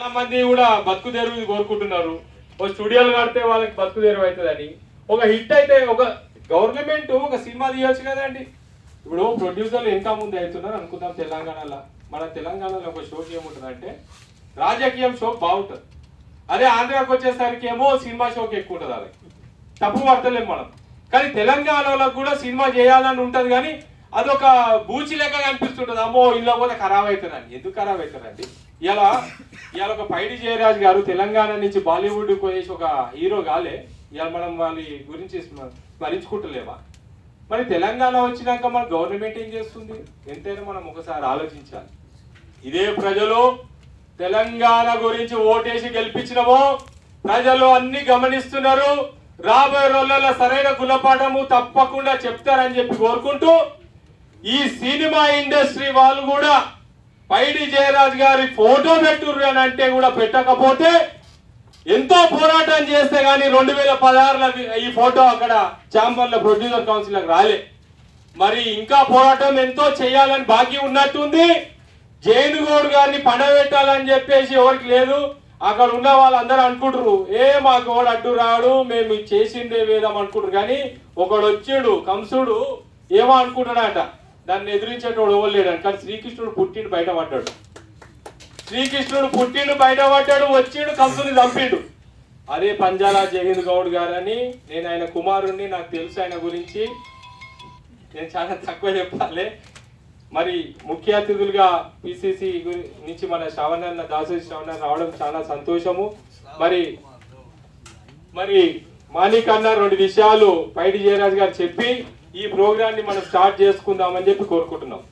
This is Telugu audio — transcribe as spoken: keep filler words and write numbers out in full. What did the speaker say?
చాలా మంది కూడా బతుకు తెరువు కోరుకుంటున్నారు. ఒక స్టూడియోలు కడితే వాళ్ళకి బతుకు తెరువు అవుతుందని. ఒక హిట్ అయితే ఒక గవర్నమెంట్ ఒక సినిమా తీయొచ్చు కదండి. ఇప్పుడు ప్రొడ్యూసర్లు ఇంకా ముందు అవుతున్నారు అనుకుందాం. తెలంగాణలో మన తెలంగాణలో ఒక షోకి ఏముంటుందంటే రాజకీయం షో బాగుంటుంది. అదే ఆంధ్రాకి వచ్చేసరికి ఏమో సినిమా షోకి ఎక్కువ ఉంటుంది. వాళ్ళకి తప్పు పడతలేము మనం. కానీ తెలంగాణలో కూడా సినిమా చేయాలని ఉంటుంది. కానీ అదొక బూచి లెక్క కనిపిస్తుంటుంది. అమ్మో ఇళ్ళ పోతే ఖరాబ్ అవుతుందండి. ఎందుకు ఖరాబ్ అవుతుందండి? ఇలా ఇవాళ ఒక పైడి జయరాజ్ గారు తెలంగాణ నుంచి బాలీవుడ్ పోయేసి ఒక హీరో కాలే. ఇవాళ మనం వాళ్ళ గురించి స్మరించుకుంటలేమా? మరి తెలంగాణ వచ్చినాక మన గవర్నమెంట్ ఏం చేస్తుంది? ఎంతైనా మనం ఒకసారి ఆలోచించాలి. ఇదే ప్రజలు తెలంగాణ గురించి ఓటేసి గెలిపించినమో ప్రజలు అన్ని గమనిస్తున్నారు. రాబోయే రోజులలో సరైన గుణపాఠము తప్పకుండా చెప్తారని చెప్పి కోరుకుంటూ ఈ సినిమా ఇండస్ట్రీ వాళ్ళు కూడా పైడి జయరాజ్ గారి ఫోటో పెట్టుర్రు అని అంటే కూడా పెట్టకపోతే ఎంతో పోరాటం చేస్తే గానీ రెండు వేల పదహారులో ఈ ఫోటో అక్కడ ఛాంబర్ల ప్రొడ్యూసర్ కౌన్సిల్కి రాలే. మరి ఇంకా పోరాటం ఎంతో చేయాలని బాకీ ఉన్నట్టుంది. జైనుగౌడ్ గారిని పండబెట్టాలని చెప్పేసి ఎవరికి లేదు. అక్కడ ఉన్న వాళ్ళందరూ అనుకుంటారు ఏ మాకు వాడు అడ్డు రాడు, మేము చేసిందే వేదాం అనుకుంటారు. కానీ ఒకడు వచ్చాడు కంసుడు ఏమో అనుకుంటాడట, దాన్ని ఎదిరించేటోడు ఎవరు లేడు. కానీ శ్రీకృష్ణుడు పుట్టిండు బయటపడ్డాడు. శ్రీకృష్ణుడు పుట్టిండు బయటపడ్డాడు, వచ్చిండు కంసుని చంపిండు. అదే పంజాల జగన్ గౌడ్ గారని. నేను ఆయన కుమారుణ్ణి, నాకు తెలుసు ఆయన గురించి. నేను చాలా తక్కువ చెప్పాలి. మరి ముఖ్య అతిథులుగా పిసిసి నుంచి మన శ్రవణ దాసరి శ్రవణ రావడం చాలా సంతోషము. మరి మరి మాణిక్ అన్న రెండు విషయాలు పైడి జయరాజ్ గారు చెప్పి ఈ ప్రోగ్రామ్ ని మనం స్టార్ట్ చేసుకుందామని చెప్పి కోరుకుంటున్నాం.